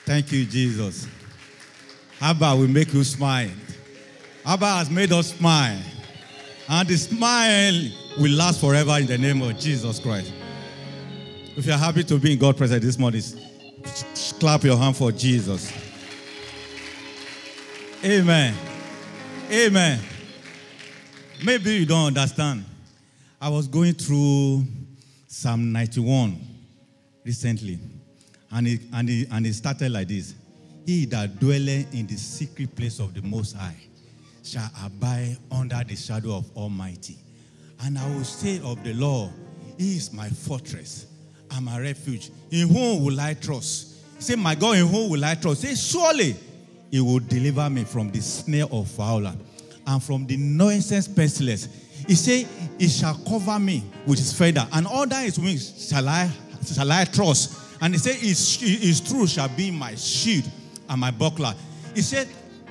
Thank you, Jesus. Abba will make you smile. Abba has made us smile. And the smile will last forever in the name of Jesus Christ. If you're happy to be in God's presence this morning, clap your hand for Jesus. Amen. Amen. Maybe you don't understand. I was going through Psalm 91 recently, and it started like this. He that dwelleth in the secret place of the Most High shall abide under the shadow of Almighty. And I will say of the Lord, He is my fortress and my refuge. In whom will I trust? He said, my God, in whom will I trust? He said, surely He will deliver me from the snare of fowler and from the noisome pestilence. He said, He shall cover me with His feather, and under His wings shall I trust. And He said, His truth shall be my shield and my buckler. He said,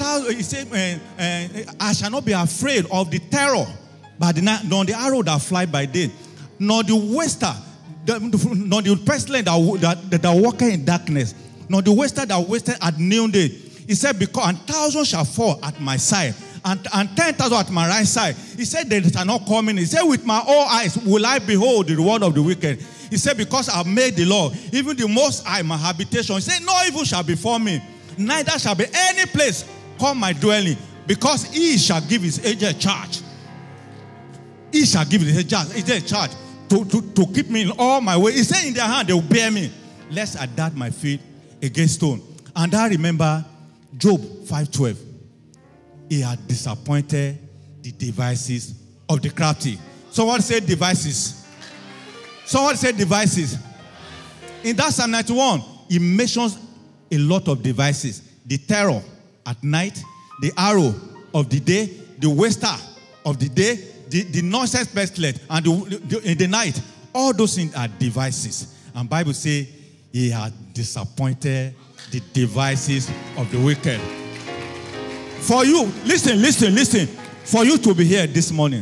I shall not be afraid of the terror by the night, nor the arrow that fly by day, nor the waster, nor the pestilence that walketh in darkness, nor the waster that wasteth at noonday. He said, because 1,000 shall fall at my side, and 10,000 at my right side. He said, they shall not come in. He said, with my own eyes will I behold the reward of the wicked. He said, because I have made the Lord, even the Most High, my habitation. He said, no evil shall befall me, neither shall be any place called my dwelling, because He shall give His angel charge. He shall give His angel charge to keep me in all my ways. He said, in their hand they will bear me, lest I dart my feet against stone. And I remember Job 5:12. He had disappointed the devices of the crafty. Someone said devices. Someone said devices. In that Psalm 91, he mentions a lot of devices. The terror at night, the arrow of the day, the waster of the day, the nonsense pestilence, and in the night. All those things are devices. And Bible says he had disappointed the devices of the wicked. For you, listen. For you to be here this morning,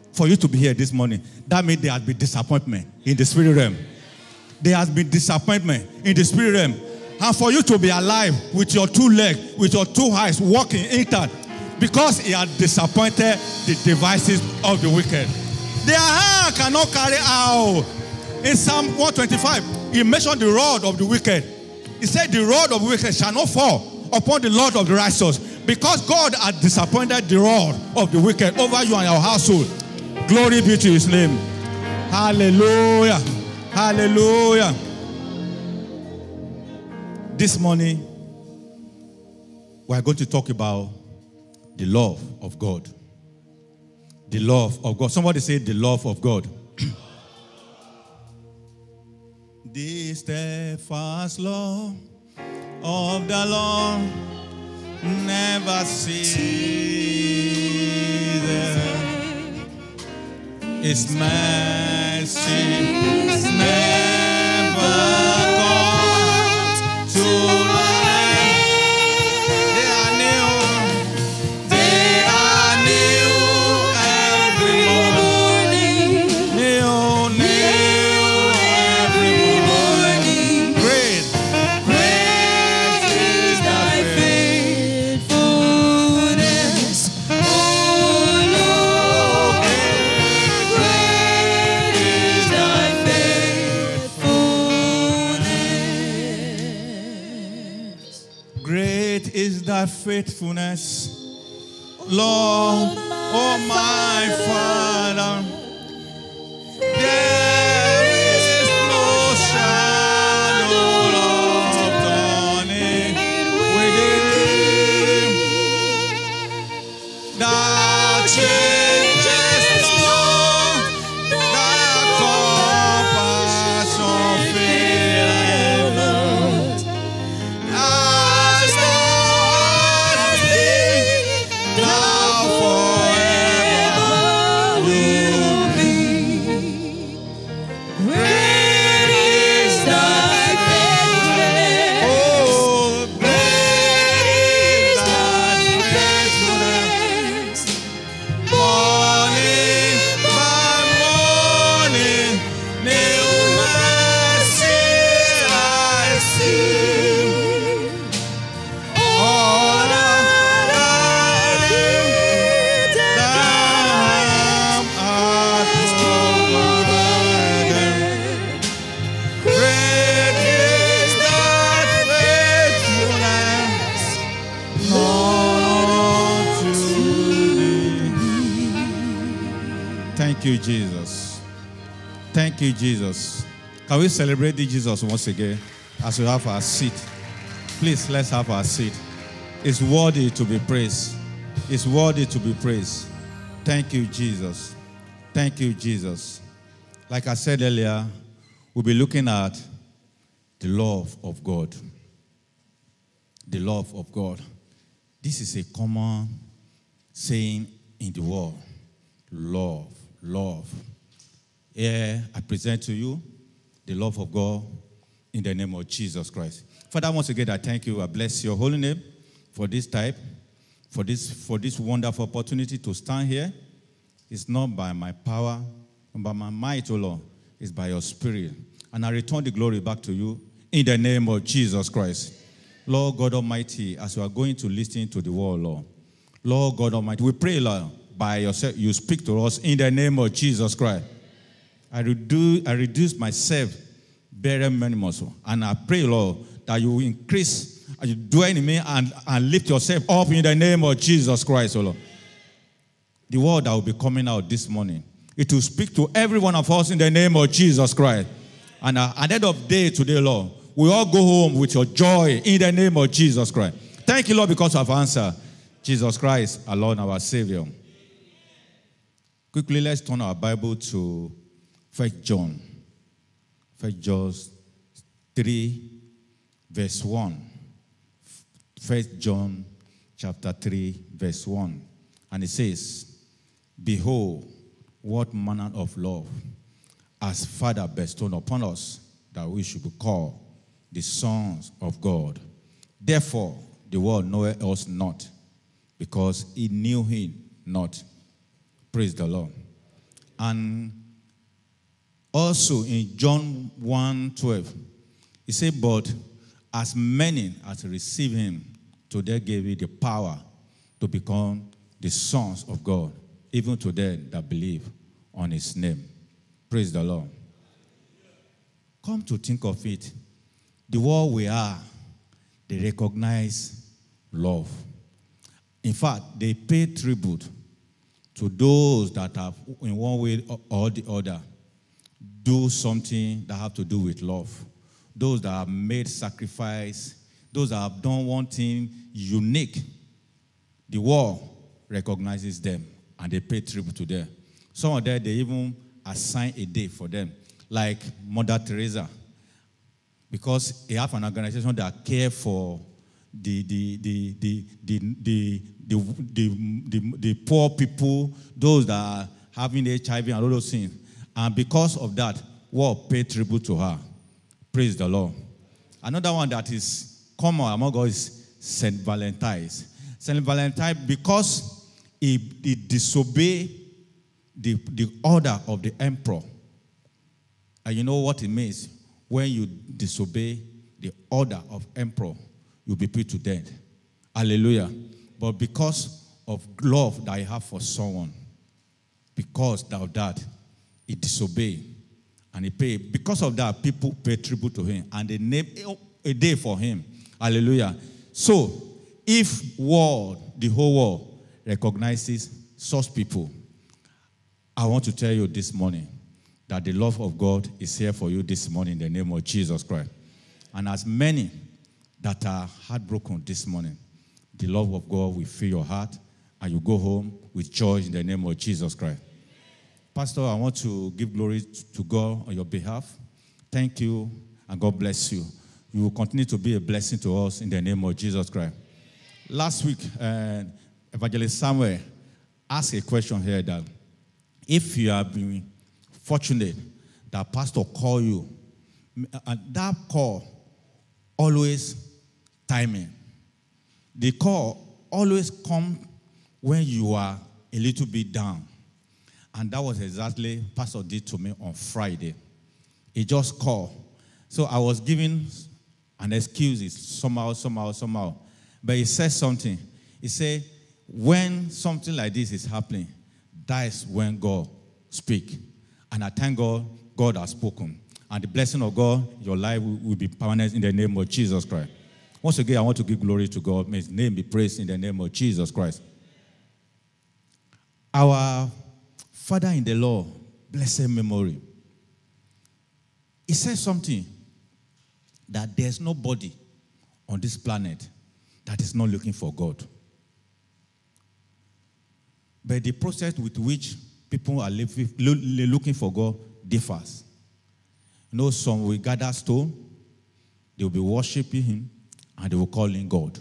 that means there has been disappointment in the spirit realm. There has been disappointment in the spirit realm. And for you to be alive with your two legs, with your two eyes, walking intact, because He had disappointed the devices of the wicked. Their hand cannot carry out. In Psalm 125, He mentioned the rod of the wicked. He said, the rod of the wicked shall not fall upon the Lord of the righteous, because God had disappointed the rod of the wicked over you and your household. Glory be to His name. Hallelujah. Hallelujah. This morning, we are going to talk about the love of God. The love of God. Somebody say the love of God. The steadfast love of the Lord never ceases. His mercy never comes to an end. They are new every morning. New every morning. Great is Thy faithfulness, O Lord. Great is Thy faithfulness. Great is Thy faithfulness, Lord, oh my Father. There is no shadow of turning within. Thou changes not, Thy compassion faileth not. As long as Thou forever you Thank you, Jesus. Thank you, Jesus. Can we celebrate Jesus once again as we have our seat? Please, let's have our seat. It's worthy to be praised. It's worthy to be praised. Thank you, Jesus. Thank you, Jesus. Like I said earlier, we'll be looking at the love of God. The love of God. This is a common saying in the world. Love, love. Here I present to you the love of God in the name of Jesus Christ. Father, once again, I thank you. I bless your holy name for this type, for this wonderful opportunity to stand here. It's not by my power, but by my might, O Lord. It's by your spirit. And I return the glory back to you in the name of Jesus Christ. Lord God Almighty, as we are going to listen to the word, Lord. Lord God Almighty, we pray, Lord, by yourself, you speak to us in the name of Jesus Christ. I reduce myself very minimum. And I pray, Lord, that you increase, you dwell in me and lift yourself up in the name of Jesus Christ, O Lord. The word that will be coming out this morning, it will speak to every one of us in the name of Jesus Christ. And at the end of the day today, Lord, we all go home with your joy in the name of Jesus Christ. Thank you, Lord, because of answer. Jesus Christ, our Lord and our Savior. Quickly, let's turn our Bible to 1 John. 1 John 3, verse 1. 1 John chapter 3, verse 1. And it says, behold, what manner of love has Father bestowed upon us, that we should be called the sons of God. Therefore, the world knoweth us not, because it knew him not. Praise the Lord. And also in John 1:12, he said, but as many as receive him, to them gave he the power to become the sons of God, even to them that believe on his name. Praise the Lord. Come to think of it, the world we are, they recognize love. In fact, they pay tribute to those that have, in one way or the other, do something that have to do with love. Those that have made sacrifice, those that have done one thing unique, the world recognizes them and they pay tribute to them. Some of them, they even assign a day for them, like Mother Teresa, because they have an organization that care for the poor people, those that are having HIV and all those things. And because of that, world pay tribute to her. Praise the Lord. Another one that is common among us is St. Valentine's. St. Valentine, because he disobeyed the order of the emperor. And you know what it means? When you disobey the order of emperor, you'll be put to death. Hallelujah. But because of love that I have for someone, because of that, he disobeyed and he paid. Because of that, people pay tribute to him and they name a day for him. Hallelujah. So, if the whole world recognizes such people, I want to tell you this morning that the love of God is here for you this morning in the name of Jesus Christ. And as many that are heartbroken this morning, the love of God will fill your heart and you go home with joy in the name of Jesus Christ. Pastor, I want to give glory to God on your behalf. Thank you and God bless you. You will continue to be a blessing to us in the name of Jesus Christ. Last week, Evangelist Samuel asked a question here that if you have been fortunate that pastor call you, and that call always timing. The call always come when you are a little bit down. And that was exactly Pastor did to me on Friday. He just called. So I was giving an excuse somehow. But he said something. He said, when something like this is happening, that is when God speaks. And I thank God, God has spoken. And the blessing of God, your life will be permanent in the name of Jesus Christ. Once again, I want to give glory to God. May his name be praised in the name of Jesus Christ. Our father in the Lord, blessed memory, he said something that there's nobody on this planet that is not looking for God. But the process with which people are looking for God differs. You know, some will gather stone, they will be worshiping him, and they will call him God.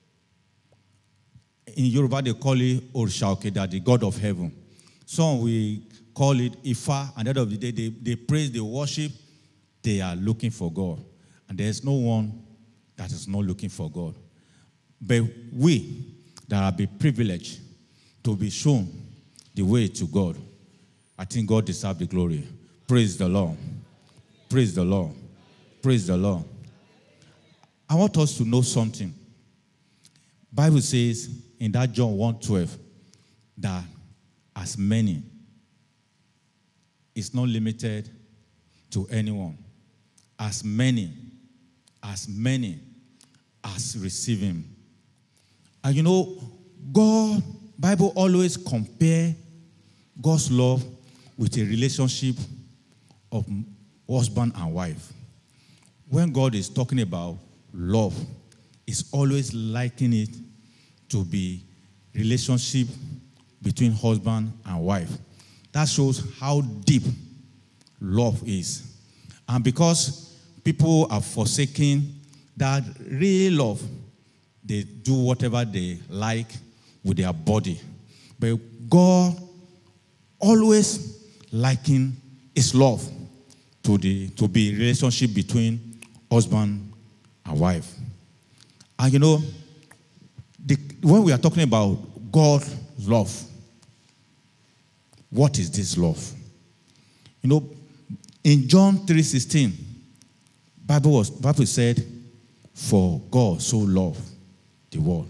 In Yoruba, they call it Orisha Okeda, the God of heaven. Some will call it Ifa, and at the end of the day, they praise, they worship, they are looking for God. And there is no one that is not looking for God. But we that have been privileged to be shown the way to God, I think God deserves the glory. Praise the Lord. Praise the Lord. Praise the Lord. I want us to know something. Bible says in that John 1:12 that as many, it's not limited to anyone. As many as receive him. And you know, God, Bible always compare God's love with a relationship of husband and wife. When God is talking about love, it's always liking it to be relationship between husband and wife. That shows how deep love is. And because people are forsaking that real love, they do whatever they like with their body. But God always liking his love to be relationship between husband and wife. And you know, when we are talking about God's love, what is this love? You know, in John 3:16, Bible said, for God so loved the world,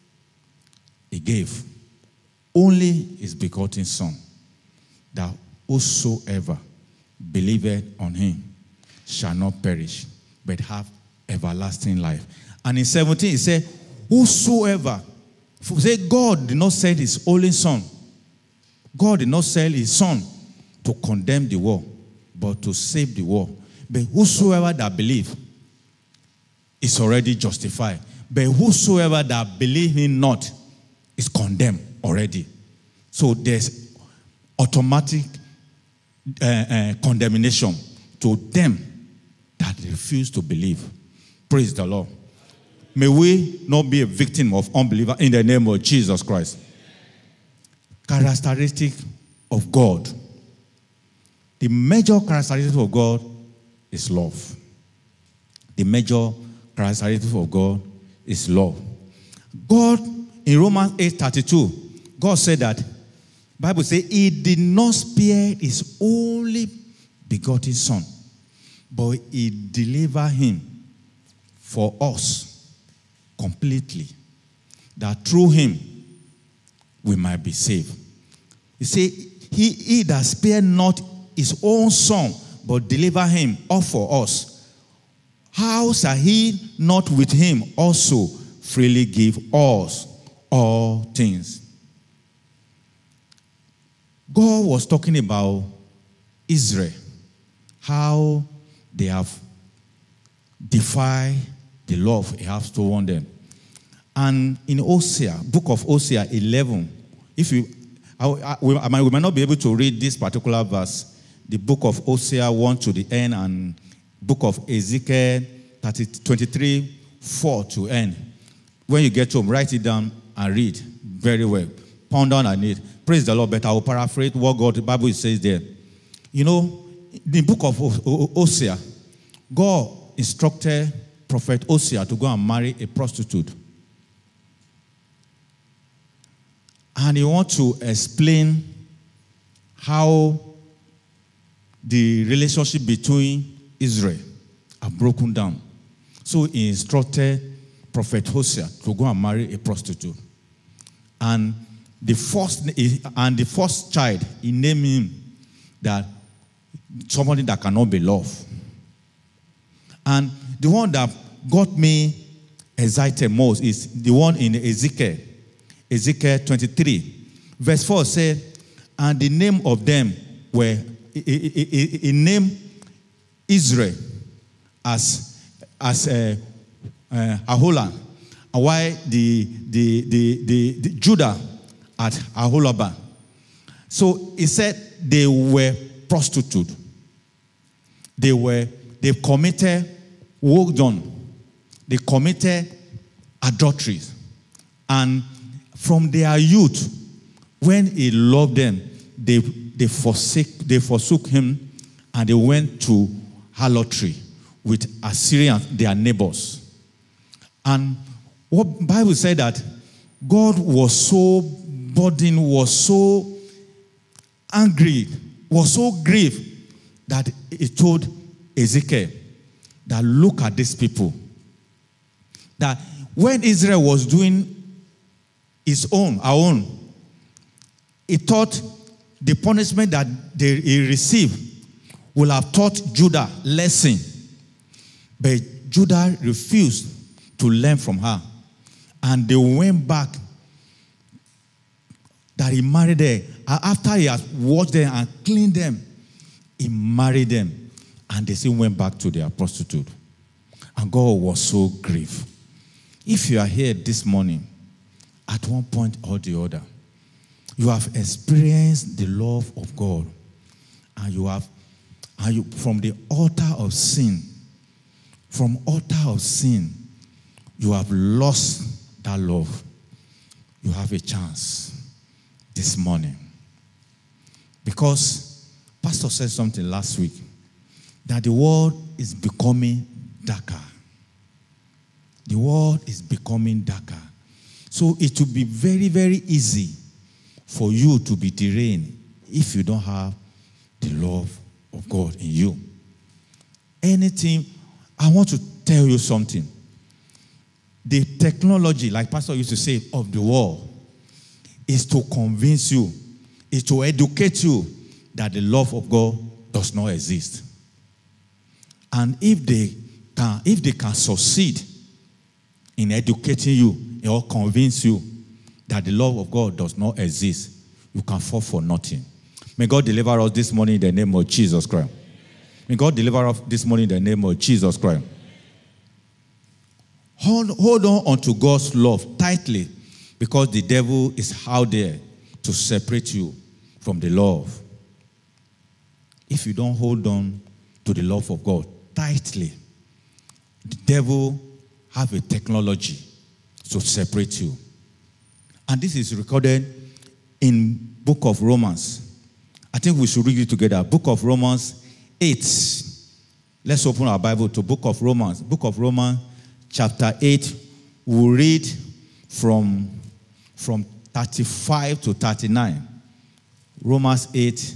he gave only his begotten Son, that whosoever believeth on him shall not perish, but have everlasting life. And in 17, he said, whosoever, say God did not send his only Son. God did not send his Son to condemn the world, but to save the world. But whosoever that believe is already justified. But whosoever that believe him not is condemned already. So there's automatic condemnation to them that refuse to believe. Praise the Lord. May we not be a victim of unbeliever in the name of Jesus Christ. Characteristic of God. The major characteristic of God is love. The major characteristic of God is love. God, in Romans 8:32, God said that, Bible says, he did not spare his only begotten Son, but he delivered him for us completely, that through him we might be saved. You see, he that spared not his own Son, but delivered him up for us, how shall he not with him also freely give us all things? God was talking about Israel, how they have defied the love he has toward them. And in Hosea, book of Hosea 11, if you, we might not be able to read this particular verse, the book of Hosea 1 to the end, and book of Ezekiel 23, 4 to end. When you get home, write it down and read very well. Ponder on it. Praise the Lord. But I will paraphrase what God, the Bible says there. You know, the book of Hosea, God instructed Prophet Hosea to go and marry a prostitute. And he wants to explain how the relationship between Israel are broken down. So he instructed Prophet Hosea to go and marry a prostitute. And the first child, he named him that somebody that cannot be loved. And the one that got me excited most is the one in Ezekiel 23. Verse 4 said, And the name of them were, he named Israel as Aholah, and why the Judah at Aholabah. So he said they were prostitutes. They committed whoredom. They committed adulteries. And from their youth, when he loved them, they forsook him, and they went to harlotry with Assyrians, their neighbors. And what Bible said that God was so burdened, was so angry, was so grieved, that he told Ezekiel that look at these people. That when Israel was doing our own, he thought the punishment that he received will have taught Judah lesson. But Judah refused to learn from her. And they went back. That he married them. After he had washed them and cleaned them, he married them. And they still went back to their prostitute. And God was so grieved. If you are here this morning, at one point or the other, you have experienced the love of God, and you from the altar of sin, you have lost that love. You have a chance this morning. Because Pastor said something last week, that the world is becoming darker. The world is becoming darker. So it will be very, very easy for you to be derailed if you don't have the love of God in you. Anything, I want to tell you something. The technology, like Pastor used to say, of the world is to convince you, is to educate you that the love of God does not exist. And if they can succeed in educating you or convince you that the love of God does not exist, you can fall for nothing. May God deliver us this morning in the name of Jesus Christ. May God deliver us this morning in the name of Jesus Christ. Hold on to God's love tightly, because the devil is out there to separate you from the love. If you don't hold on to the love of God tightly, the devil have a technology to separate you. And this is recorded in book of Romans. I think we should read it together. Book of Romans 8. Let's open our Bible to book of Romans. Book of Romans chapter 8. We'll read from 35 to 39. Romans 8,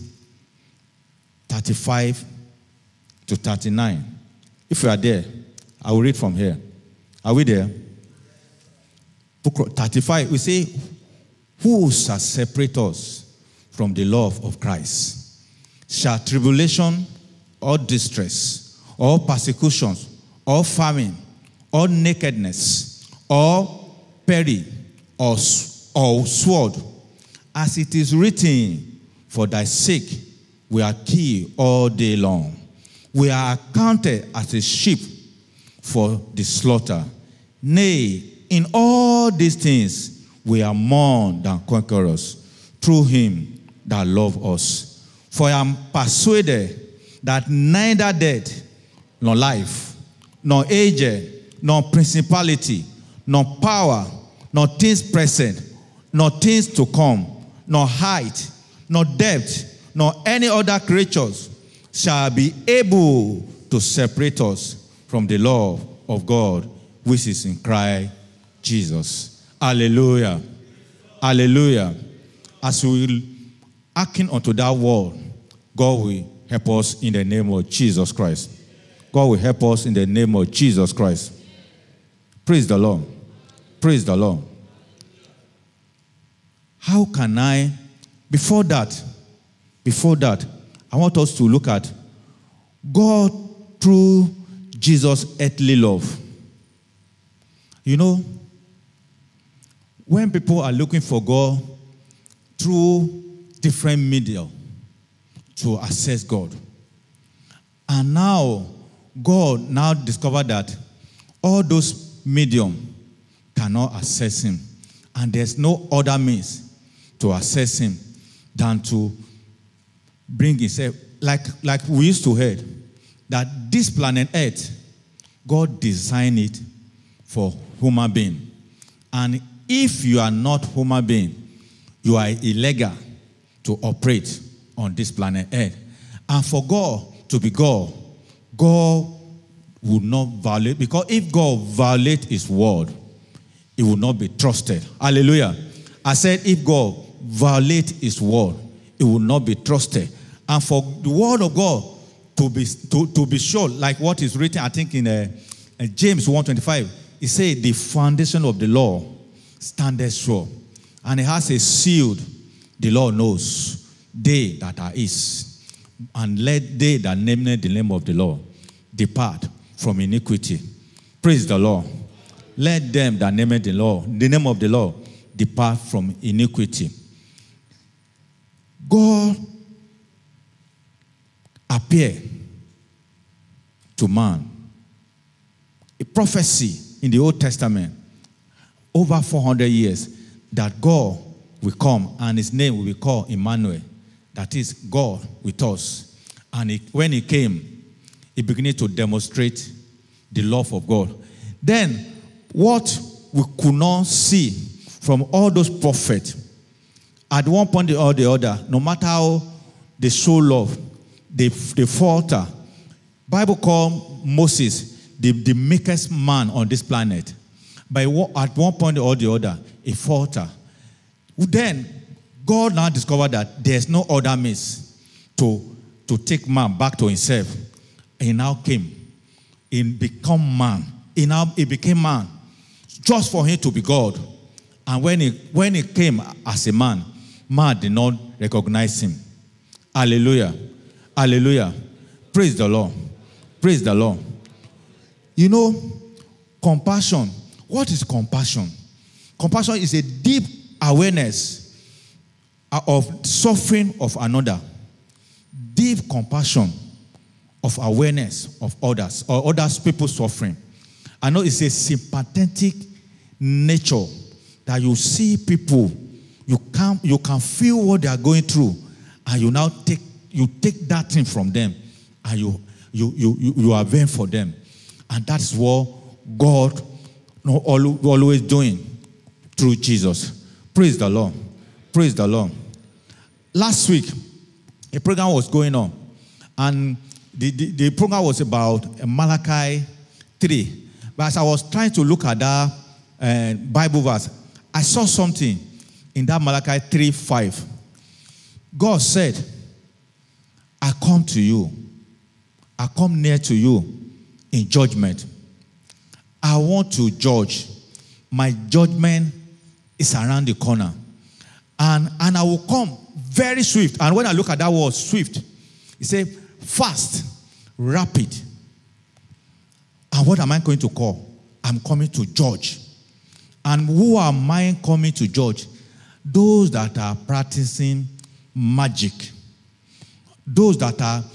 35 to 39. If you are there, I will read from here. Are we there? Book 35, we say, who shall separate us from the love of Christ? Shall tribulation, or distress, or persecutions, or famine, or nakedness, or peril, or sword? As it is written, for thy sake we are killed all day long. We are accounted as a sheep for the slaughter. Nay, in all these things we are more than conquerors through him that loved us. For I am persuaded that neither death, nor life, nor age, nor principality, nor power, nor things present, nor things to come, nor height, nor depth, nor any other creatures shall be able to separate us from the love of God, which is in Christ Jesus. Hallelujah. Hallelujah. As we will hearken unto that word, God will help us in the name of Jesus Christ. God will help us in the name of Jesus Christ. Praise the Lord. Praise the Lord. How can I, before that, I want us to look at God through Jesus' earthly love. You know, when people are looking for God through different medium to access God. And now, God now discovered that all those medium cannot access him. And there's no other means to access him than to bring himself. Like we used to hear, that this planet Earth, God designed it for human being. And if you are not human being, you are illegal to operate on this planet Earth. And for God to be God, God will not violate, because if God violates his word, it will not be trusted. Hallelujah. I said if God violates his word, it will not be trusted. And for the word of God to be sure, like what is written, I think in James 1:25, it says the foundation of the law standeth sure, and it has a seal. The Lord knows they that are his, and let they that name the name of the Lord depart from iniquity. Praise the Lord. Let them that name the name of the Lord, depart from iniquity. God appeared to man. A prophecy in the Old Testament, over 400 years, that God will come and his name will be called Emmanuel. That is God with us. And when he came, he began to demonstrate the love of God. Then, what we could not see from all those prophets, at one point or the other, no matter how they show love, they falter. Bible called Moses the meekest man on this planet. But at one point or the other, he faltered. Then, God now discovered that there's no other means to take man back to himself. He now came. He became man. He became man just for him to be God. And when he came as a man, man did not recognize him. Hallelujah. Hallelujah. Praise the Lord. Praise the Lord. You know, compassion. What is compassion? Compassion is a deep awareness of suffering of another. Deep compassion of awareness of others or others people suffering. I know it's a sympathetic nature that you see people, you can feel what they are going through, and you now take that thing from them, and you are there for them. And that's what God always doing through Jesus. Praise the Lord. Praise the Lord. Last week, a program was going on, and the program was about Malachi 3. But as I was trying to look at that Bible verse, I saw something in that Malachi 3:5. God said, I come to you. I come near to you in judgment. I want to judge. My judgment is around the corner. And I will come very swift. And when I look at that word swift, it says fast, rapid. And what am I going to call? I'm coming to judge. And who am I coming to judge? Those that are practicing magic. Those that are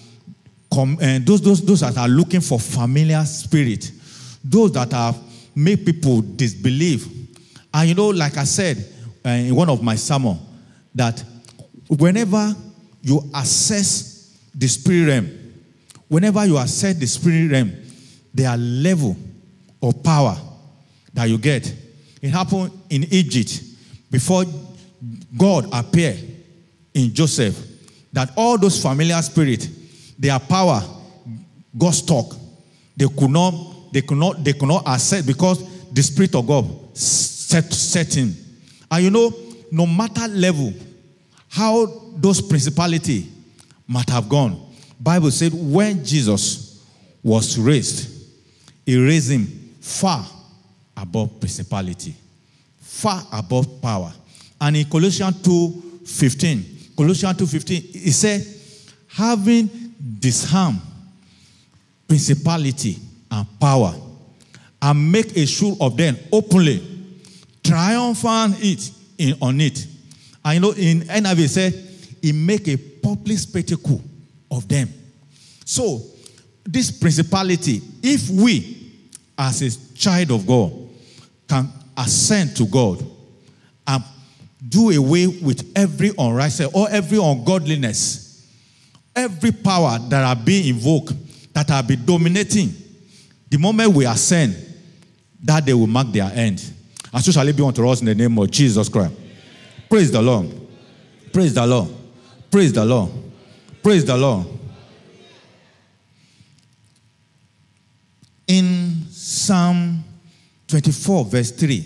those that are looking for familiar spirit. Those that are make people disbelieve. And you know, like I said in one of my sermons, that whenever you access the spirit realm, whenever you access the spirit realm, there are level of power that you get. It happened in Egypt before God appeared in Joseph, that all those familiar spirits, their power got stuck. They could not access because the Spirit of God set in. And you know, no matter level, how those principalities might have gone, Bible said when Jesus was raised, he raised him far above principality, far above power. And in Colossians 2:15, he said, having disarmed principality and power, and make a show of them openly, triumphant on it. And you know, in NIV it said, he make a public spectacle of them. So, this principality, if we, as a child of God, can ascend to God and do away with every unrighteousness or every ungodliness, every power that are being invoked, that are been dominating, the moment we ascend, that day will mark their end. And so shall it be unto us in the name of Jesus Christ. Praise the Lord. Praise the Lord. Praise the Lord. Praise the Lord. In Psalm 24, verse 3,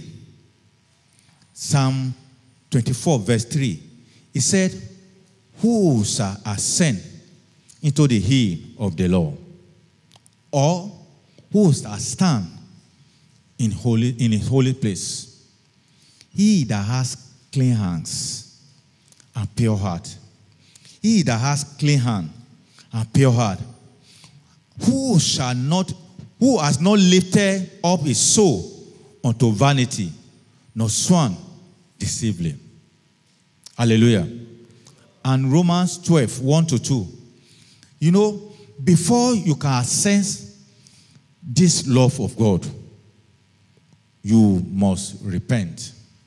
Psalm 24, verse 3, it said, who shall ascend into the hill of the Lord? Or who shall stand in his holy place? He that has clean hands and pure heart. He that has clean hand and pure heart. Who has not lifted up his soul unto vanity, nor sworn deceitfully. Hallelujah. And Romans 12, 1-2. You know, before you can sense this love of God, you must repent.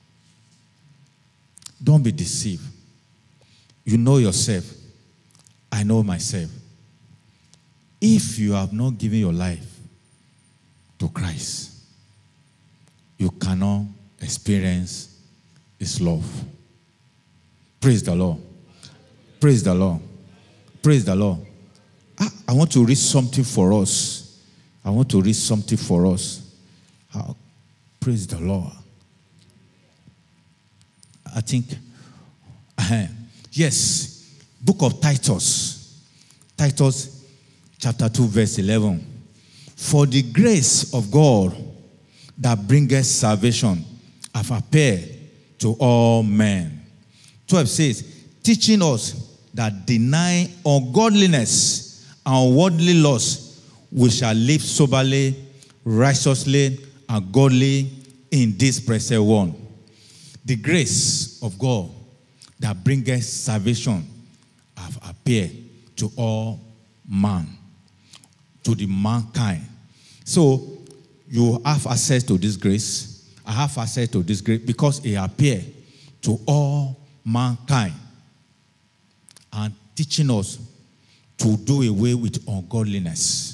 Don't be deceived. You know yourself. I know myself. If you have not given your life to Christ, you cannot experience His love. Praise the Lord. Praise the Lord. Praise the Lord. I want to read something for us. I want to read something for us. Praise the Lord. I think, yes, book of Titus. Titus chapter 2, verse 11. For the grace of God that bringeth salvation have appeared to all men. 12 says, teaching us that denying ungodliness and worldly lust, we shall live soberly, righteously, and godly in this present world. The grace of God that bringeth salvation have appeared to all man, to the mankind. So you have access to this grace. I have access to this grace because it appeared to all mankind and teaching us to do away with ungodliness.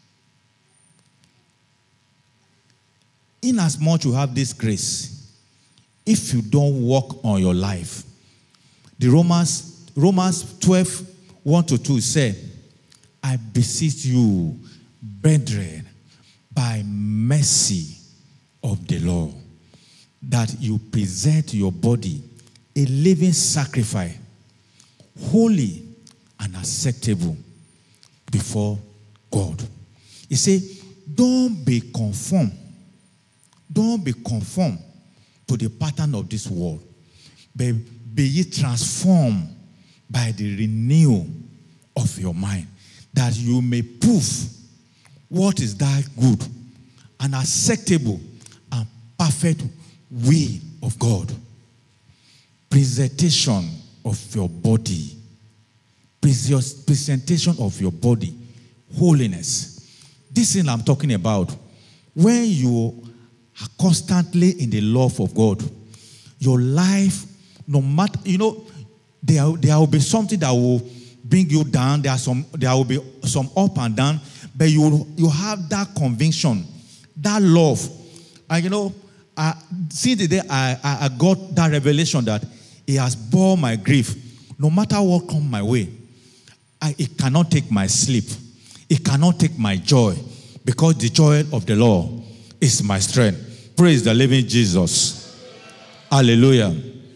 Inasmuch you have this grace, if you don't work on your life, the Romans 12, 1-2 said, I beseech you, brethren, by mercy of the Lord, that you present your body a living sacrifice, holy and acceptable before God. He said, don't be conformed. Don't be conformed to the pattern of this world, but be ye transformed by the renewal of your mind, that you may prove what is that good and acceptable and perfect will of God. Presentation of your body. Presentation of your body. Holiness. This thing I'm talking about, when you are constantly in the love of God, your life, no matter, there will be something that will bring you down. There will be some up and down, but you have that conviction, that love. And see the day I got that revelation that He has borne my grief. No matter what comes my way, it cannot take my sleep. It cannot take my joy, because the joy of the Lord is my strength. Praise the living Jesus. Hallelujah.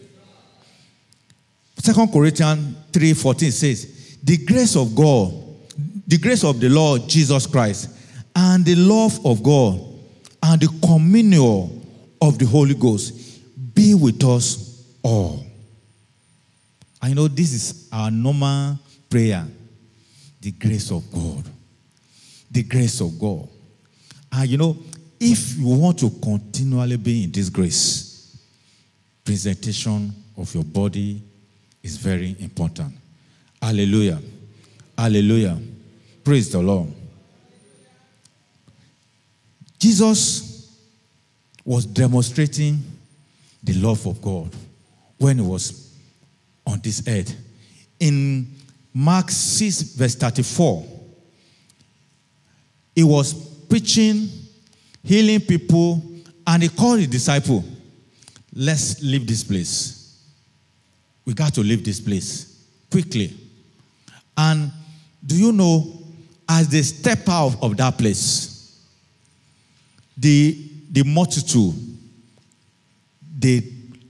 2 Corinthians 3:14 says, the grace of God, the grace of the Lord Jesus Christ, and the love of God, and the communion of the Holy Ghost be with us all. I know this is our normal prayer. The grace of God. The grace of God. And if you want to continually be in this grace, presentation of your body is very important. Hallelujah. Hallelujah. Praise the Lord. Jesus was demonstrating the love of God when he was on this earth. In Mark 6, verse 34, he was preaching, healing people, and he called his disciple. Let's leave this place. We got to leave this place quickly. And do you know, as they step out of that place, the multitude, they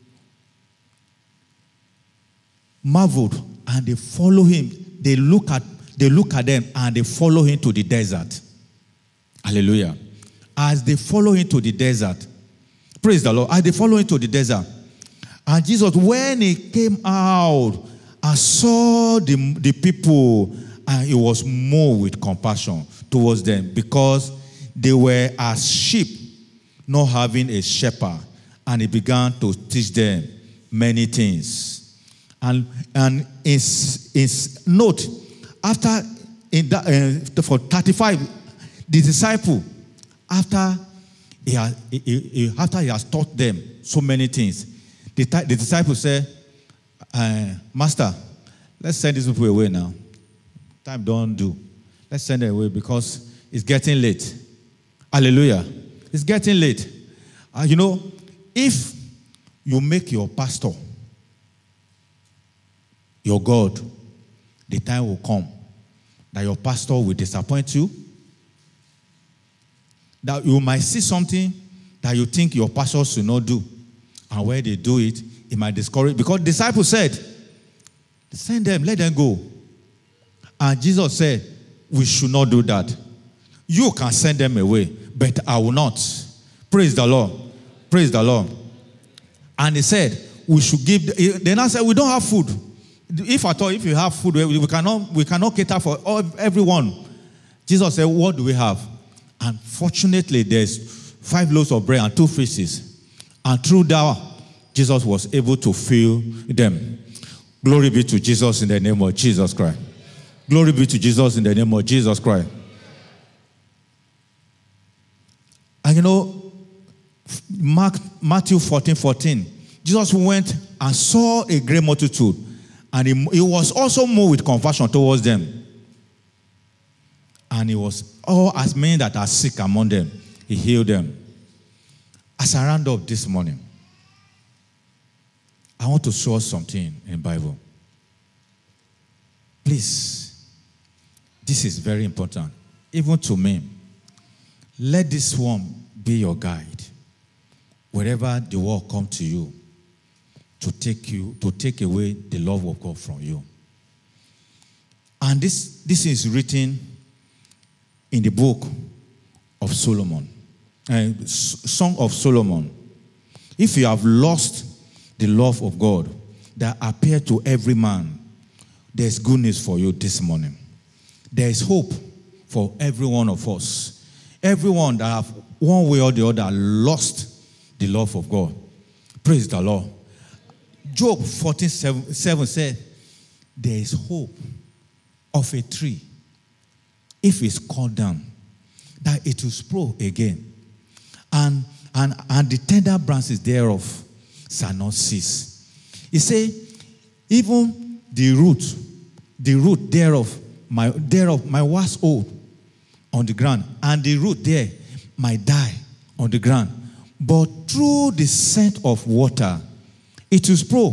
marveled and they follow him. They look at them and they follow him to the desert. Hallelujah. As they follow him to the desert, praise the Lord, as they follow him to the desert, and Jesus, when he came out and saw the people, and he was moved with compassion towards them, because they were as sheep not having a shepherd, and he began to teach them many things. And his note, after in that, for 35, the disciple, after he has taught them so many things, the disciple said, Master, let's send these people away now. Time don't do. Let's send them away because it's getting late. Hallelujah. It's getting late. You know, if you make your pastor your God, the time will come that your pastor will disappoint you, that you might see something that you think your pastor should not do, and where they do it, it might discourage. Because disciples said, send them, let them go. And Jesus said, we should not do that. You can send them away, but I will not. Praise the Lord. Praise the Lord. And he said, we should give. Then I said, we don't have food. If at all, if you have food, we cannot cater for everyone. Jesus said, what do we have? And fortunately, there's 5 loaves of bread and 2 fishes. And through that, Jesus was able to fill them. Glory be to Jesus in the name of Jesus Christ. Glory be to Jesus in the name of Jesus Christ. And you know, Matthew 14:14, Jesus went and saw a great multitude, and he was also moved with compassion towards them. And he was, as many that are sick among them, he healed them. As I round up this morning, I want to show us something in the Bible. Please, this is very important, even to me. Let this one be your guide. Wherever the world comes to you, to take away the love of God from you. And this is written in the book of Solomon, Song of Solomon. If you have lost the love of God that appeared to every man, there's good news for you this morning. There is hope for every one of us. Everyone that have one way or the other lost the love of God. Praise the Lord. Job 14:7 said, there is hope of a tree, if it's cut down, that it will sprout again, and the tender branches thereof shall not cease. He said, even the root thereof my wax old on the ground, and the root there might die on the ground. But through the scent of water, it will sprout.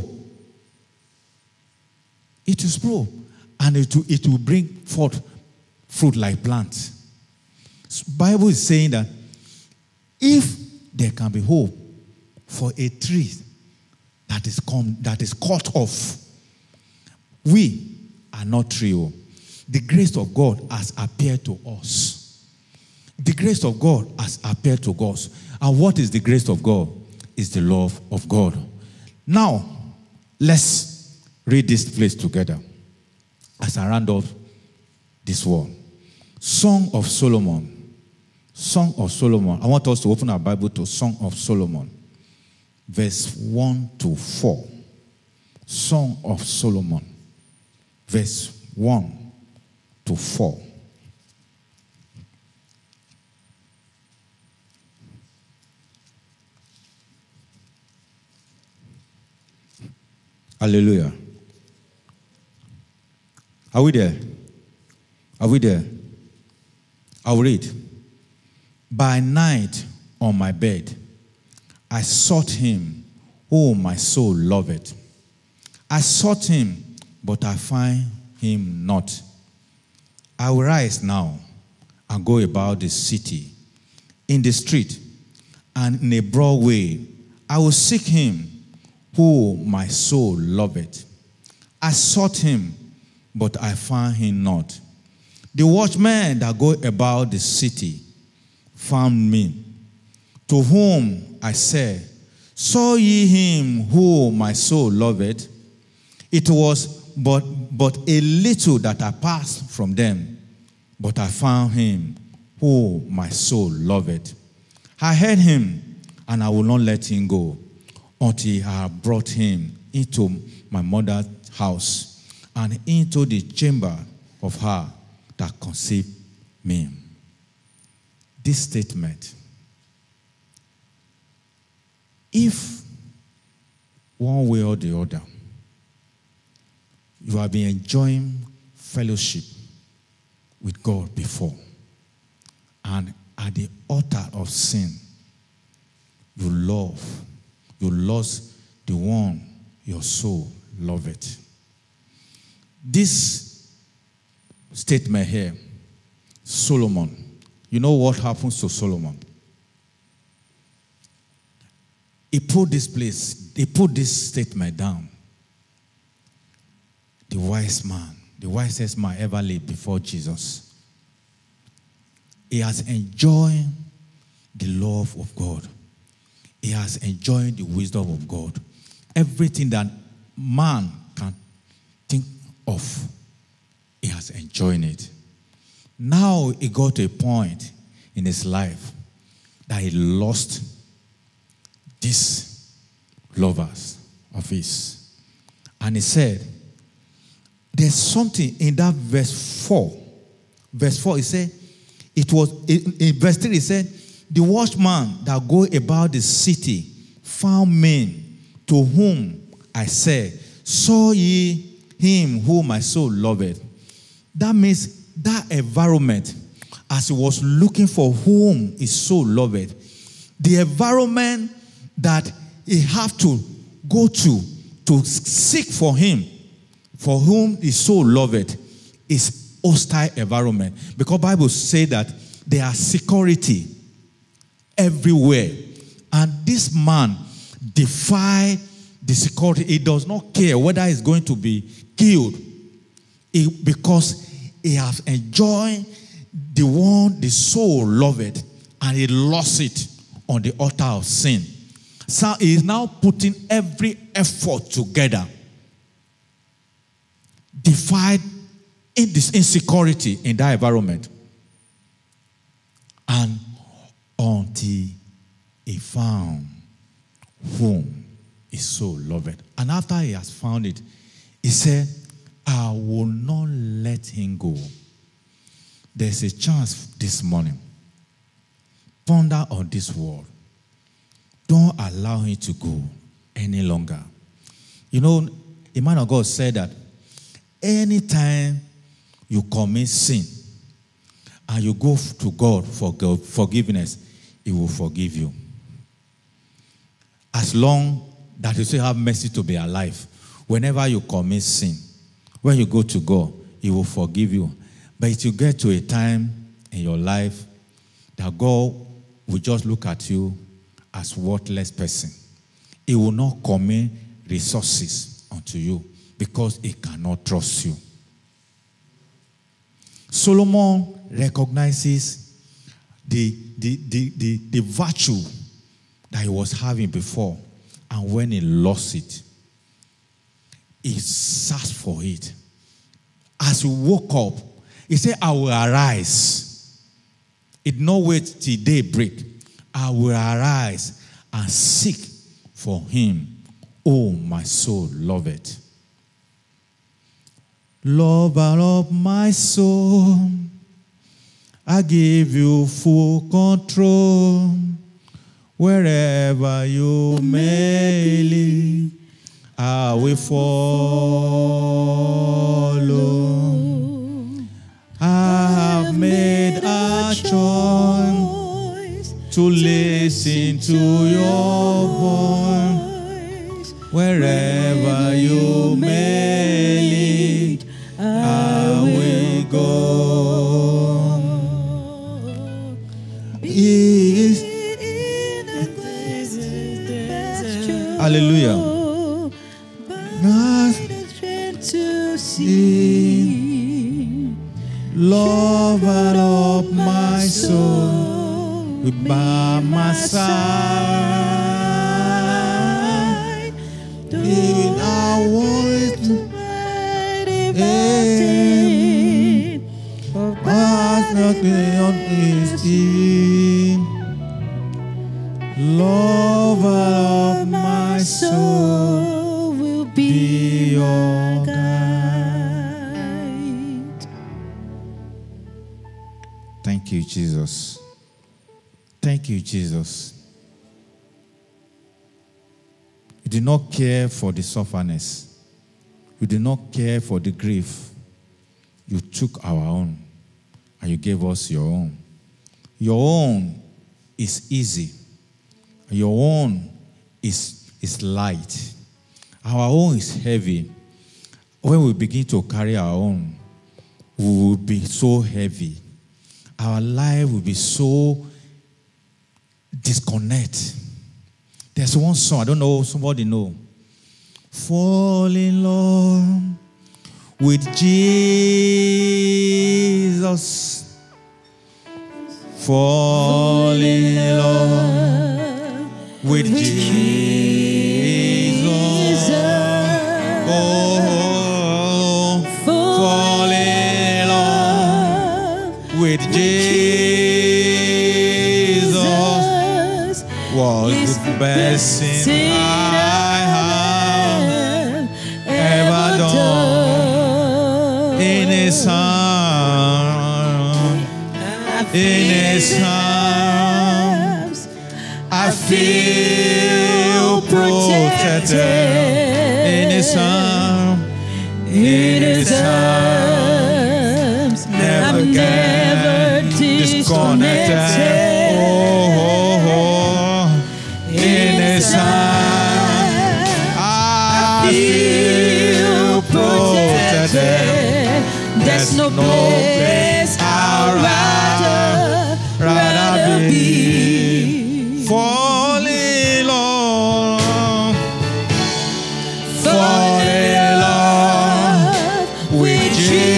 It will sprout, and it will bring forth fruit like plants. Bible is saying that if there can be hope for a tree that is cut off, we are not tree. The grace of God has appeared to us. The grace of God has appeared to us. And what is the grace of God? It's the love of God. Now, let's read this place together as I round off this one. Song of Solomon. Song of Solomon. I want us to open our Bible to Song of Solomon, verse 1 to 4. Song of Solomon, verse 1 to 4. Hallelujah. Are we there? Are we there? I'll read. By night on my bed, I sought him, whom my soul loved. I sought him, but I find him not. I will rise now and go about the city, in the street, and in a broad way. I will seek him, whom my soul loved. I sought him, but I found him not. The watchmen that go about the city found me, to whom I said, saw ye him whom my soul loved? It was but a little that I passed from them, but I found him whom my soul loved. I heard him, and I will not let him go, until I have brought him into my mother's house, and into the chamber of her that conceived me. This statement, if one way or the other, you have been enjoying fellowship with God before, and at the altar of sin, you lost the one your soul loved. This statement here, Solomon, you know what happens to Solomon? He put this statement down. The wise man, the wisest man ever lived before Jesus. He has enjoyed the love of God. He has enjoyed the wisdom of God. Everything that man can think of, he has enjoyed it. Now he got to a point in his life that he lost these lovers of his. And he said, there's something in that verse 4. Verse 4, he said, it was, in verse 3, he said, the watchman that go about the city found men, to whom I said, saw ye him whom my soul loved. That means that environment, as he was looking for whom his soul loved, the environment that he have to go to seek for him, for whom his soul loved, is hostile environment. Because Bible say that there are security everywhere. And this man defied the security. He does not care whether he's going to be killed, because he has enjoyed the one the soul loved, and he lost it on the altar of sin. So he is now putting every effort together, defied in this insecurity in that environment, and until he found whom his soul loved. And after he has found it, he said, I will not let him go. There's a chance this morning. Ponder on this word. Don't allow him to go any longer. You know, a man of God said that anytime you commit sin and you go to God for forgiveness, he will forgive you. As long that you still have mercy to be alive, whenever you commit sin, when you go to God, he will forgive you. But if you get to a time in your life that God will just look at you as worthless person, he will not commit resources unto you because he cannot trust you. Solomon recognizes the virtue that he was having before, and when he lost it, he searched for it. As he woke up, he said, I will arise. It did not wait till daybreak. I will arise and seek for him oh, my soul, love it. Lover of my soul, I give you full control. Wherever you may lead, I will follow. I have made a choice to listen to your voice. Wherever you may lead, I will go. Hallelujah. To see, lover of my soul, by my side, in our voice, lover of my soul will be your guide. Thank you, Jesus. Thank you, Jesus. You did not care for the sufferness. You did not care for the grief. You took our own and you gave us your own. Your own is easy. Your own is light. Our own is heavy. When we begin to carry our own, we will be so heavy. Our life will be so disconnected. There's one song, I don't know, somebody know. Fall in love with Jesus. Fall in love with Jesus. Oh, fall in love with Jesus was the best thing I have ever done. In His arms, in His arms, I feel protected. In His arms, never get disconnected. In His arms, I feel protected. There's no place I'd rather be. Fall in love, fall in love with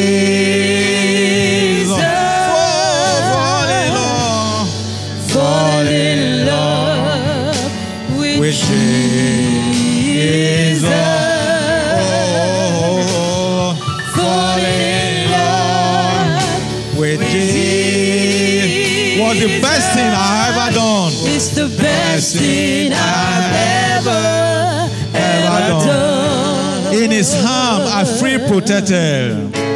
Jesus. Fall in love, fall in love with Jesus. Oh, fall in love with Jesus. Was the best thing I've ever done. It's the best thing I've ever done. In His arm, I feel protected.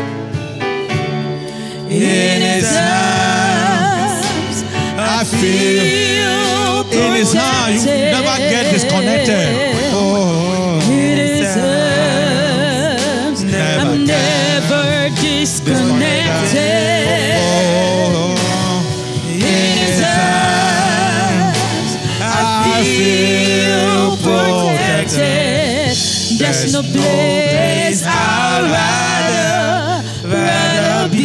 In His arms, I feel. In His arm, you never get disconnected. Oh, in His arms, I'm never disconnected. In His arms, I feel protected. There's no place I'd rather be.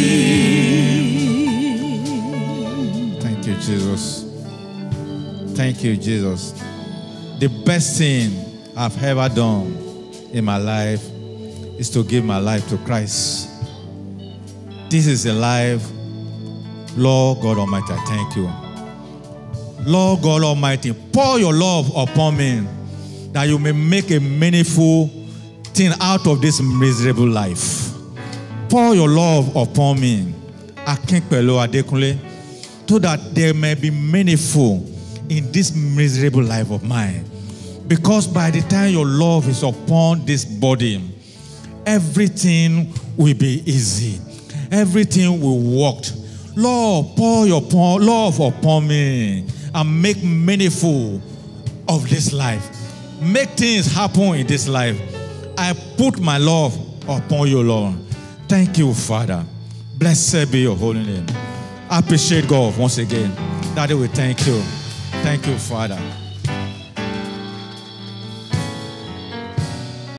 Thank you, Jesus. Thank you, Jesus. The best thing I've ever done in my life is to give my life to Christ. This is a life, Lord God Almighty, I thank you. Lord God Almighty, pour your love upon me that you may make a meaningful thing out of this miserable life. Pour your love upon me, Akinpelu Adekunle, so that there may be meaningful in this miserable life of mine. Because by the time your love is upon this body, everything will be easy. Everything will work. Lord, pour your love upon me and make meaningful of this life. Make things happen in this life. I put my love upon you, Lord. Thank you, Father. Blessed be your holy name. I appreciate God once again. Daddy, we thank you. Thank you, Father.